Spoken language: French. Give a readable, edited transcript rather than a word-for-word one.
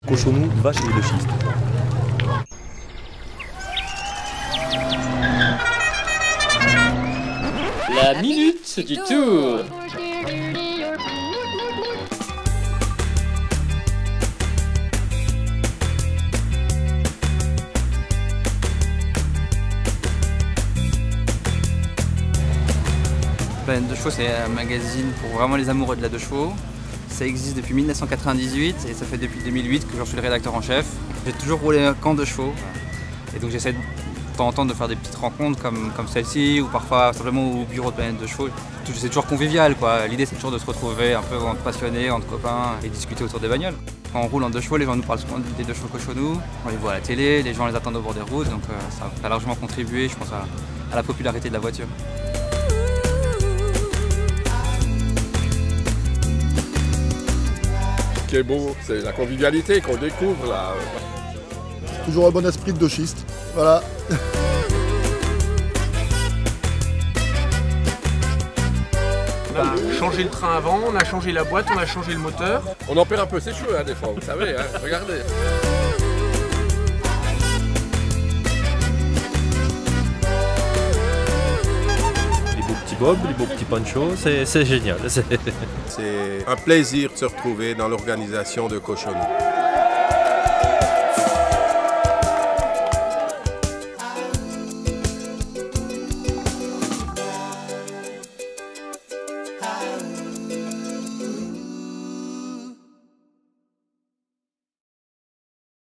Cochonou, vache et de schiste. La minute du tour. Planète de Chevaux, c'est un magazine pour vraiment les amoureux de la deux chevaux. Ça existe depuis 1998 et ça fait depuis 2008 que j'en suis le rédacteur en chef. J'ai toujours roulé un camp de chevaux et donc j'essaie de temps en temps de faire des petites rencontres comme celle-ci ou parfois simplement au bureau de Planète de Chevaux. C'est toujours convivial quoi. L'idée c'est toujours de se retrouver un peu entre passionnés, entre copains et discuter autour des bagnoles. Quand on roule en deux chevaux, les gens nous parlent souvent des deux chevaux Cochonou. On les voit à la télé, les gens les attendent au bord des routes donc ça a largement contribué je pense à la popularité de la voiture. Ce qui est beau, c'est la convivialité qu'on découvre là. Toujours un bon esprit de schiste, voilà. On a changé le train avant, on a changé la boîte, on a changé le moteur. On en perd un peu ses cheveux hein, des fois, vous savez, hein, regardez. Les beaux petits bobs, les beaux petits ponchos, c'est génial. C'est un plaisir de se retrouver dans l'organisation de Cochonou.